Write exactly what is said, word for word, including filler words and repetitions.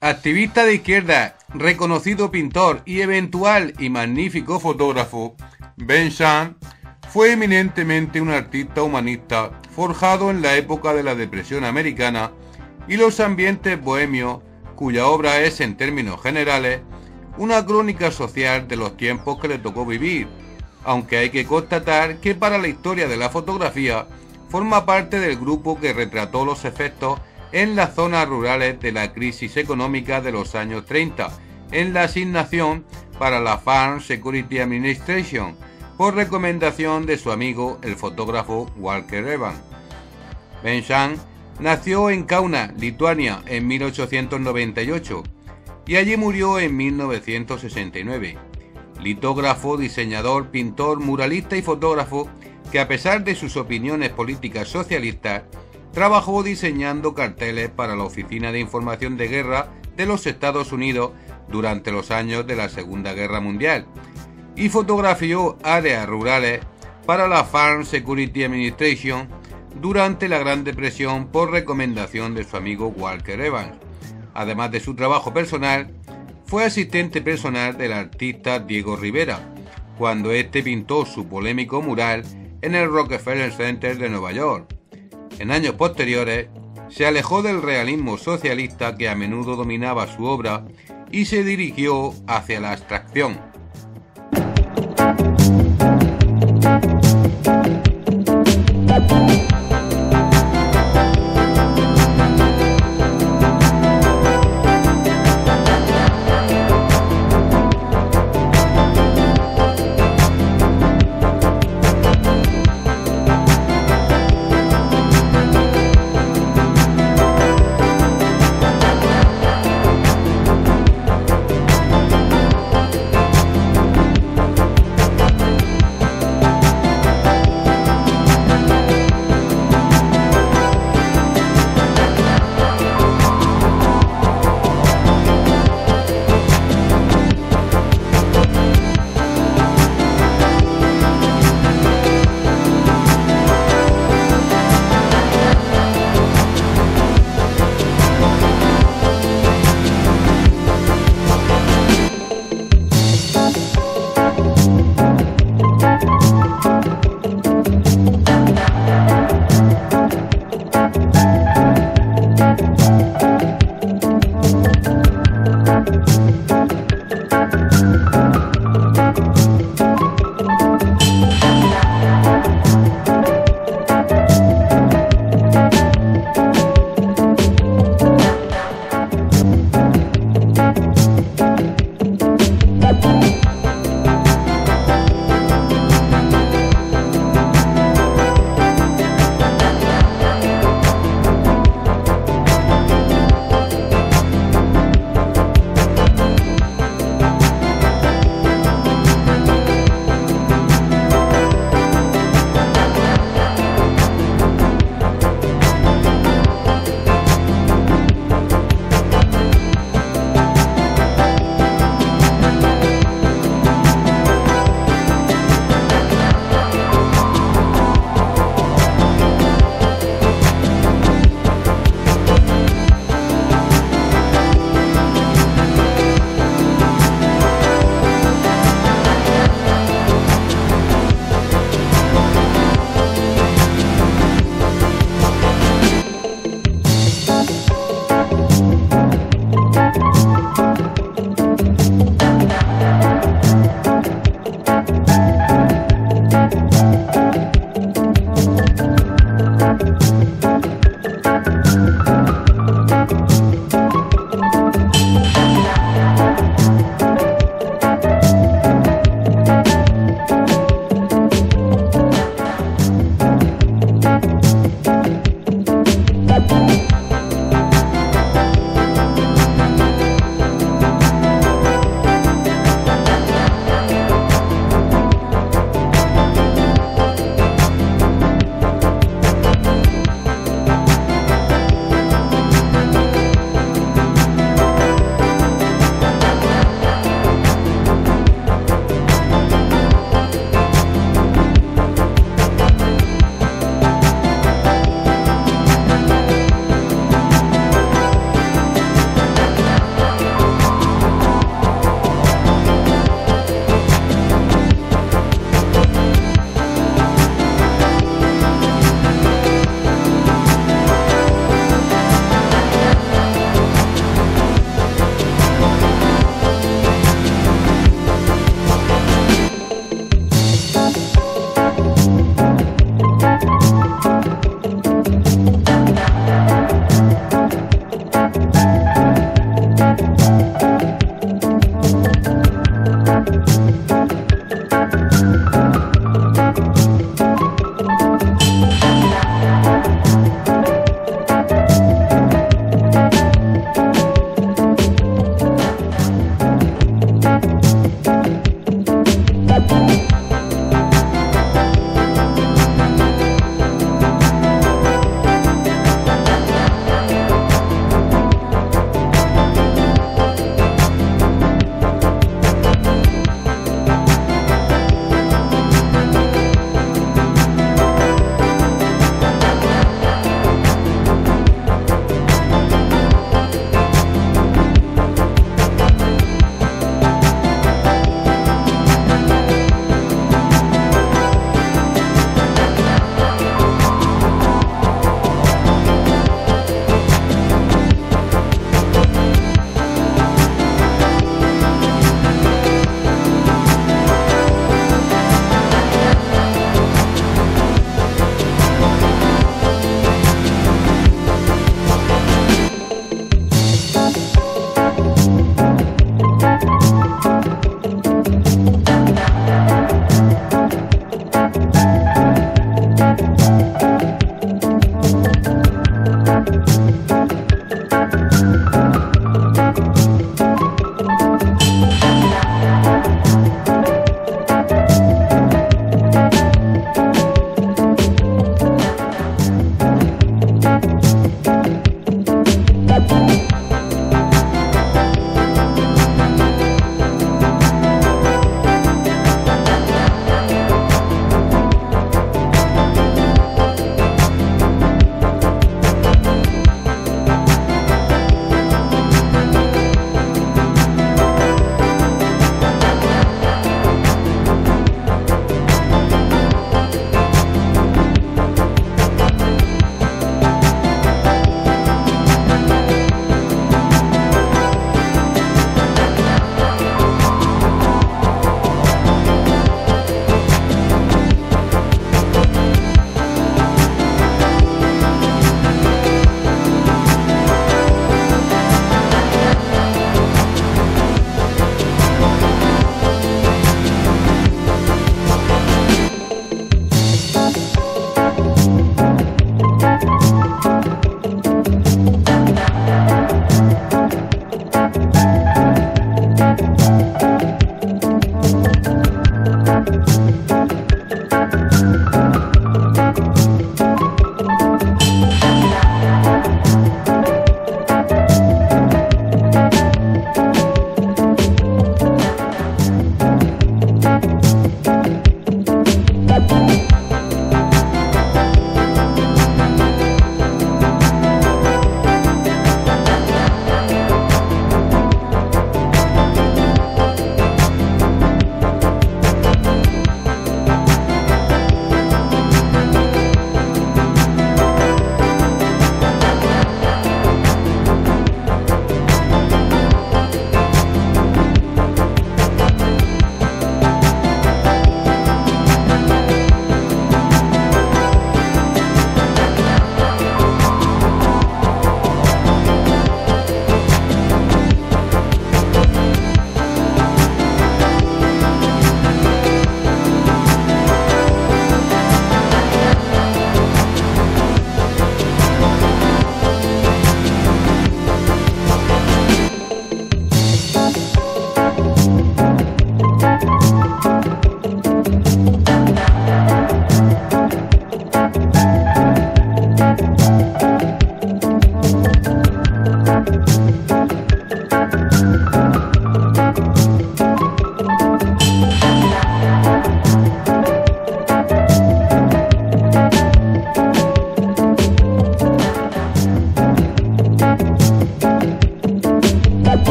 Activista de izquierda, reconocido pintor y eventual y magnífico fotógrafo, Ben Shahn fue eminentemente un artista humanista forjado en la época de la Depresión americana y los ambientes bohemios, cuya obra es, en términos generales, una crónica social de los tiempos que le tocó vivir, aunque hay que constatar que para la historia de la fotografía forma parte del grupo que retrató los efectos en las zonas rurales de la crisis económica de los años treinta, en la asignación para la Farm Security Administration, por recomendación de su amigo el fotógrafo Walker Evans. Ben Shahn nació en Kaunas, Lituania, en mil ochocientos noventa y ocho y allí murió en mil novecientos sesenta y nueve. Litógrafo, diseñador, pintor, muralista y fotógrafo que, a pesar de sus opiniones políticas socialistas, trabajó diseñando carteles para la Oficina de Información de Guerra de los Estados Unidos durante los años de la Segunda Guerra Mundial y fotografió áreas rurales para la Farm Security Administration durante la Gran Depresión por recomendación de su amigo Walker Evans. Además de su trabajo personal, fue asistente personal del artista Diego Rivera, cuando este pintó su polémico mural en el Rockefeller Center de Nueva York. En años posteriores, se alejó del realismo socialista que a menudo dominaba su obra y se dirigió hacia la abstracción.